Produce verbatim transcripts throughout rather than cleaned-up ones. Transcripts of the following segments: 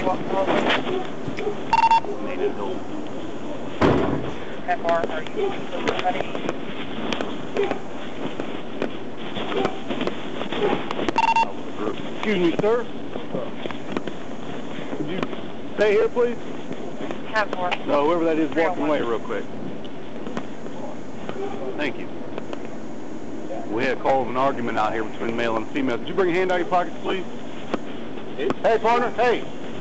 How far are you ready? Excuse me, sir. Could you stay here, please? How far? No, whoever that is walking away real quick. Thank you. We had a call of an argument out here between male and female. Could you bring a hand out of your pockets, please? Hey, partner, hey.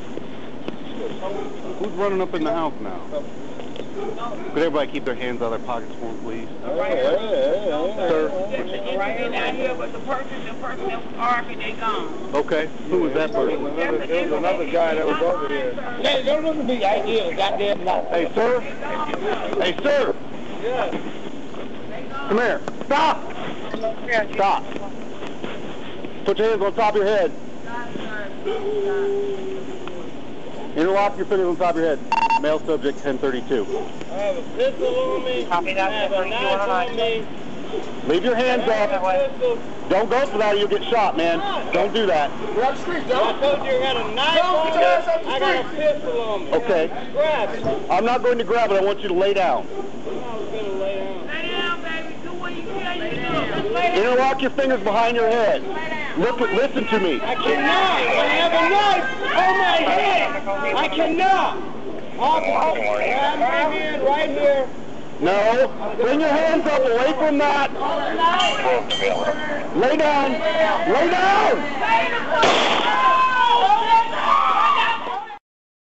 Who's running up in the house now? Could everybody keep their hands out of their pockets for them, please? Right here. Sir? Right here down here with the person, the person that was arguing, they gone. Okay. Who was that person? There was another guy that was over here. Hey, don't look at me. I did. Goddamn not. Hey, sir? Hey, sir? Yeah. Come here. Stop! Stop. Put your hands on top of your head. Interlock your fingers on top of your head. Male subject ten thirty-two. I have a pistol on me. Copy that. I have a knife on me. Leave your hands I have up. a pistol. Don't go for that or you'll get shot, man. Don't do that. We're up the street, though. I told you I had a knife on me. I got a pistol on me. Okay. Grab it. I'm not going to grab it. I want you to lay down. I was going to lay down. Lay down, baby. Do what you can. Lay down. Just lay down. Interlock your fingers behind your head. Look at, listen to me. I cannot. I have a knife on my head. I cannot. I'll grab my hand right here. No. Bring your hands up away from that. Lay down. Lay down.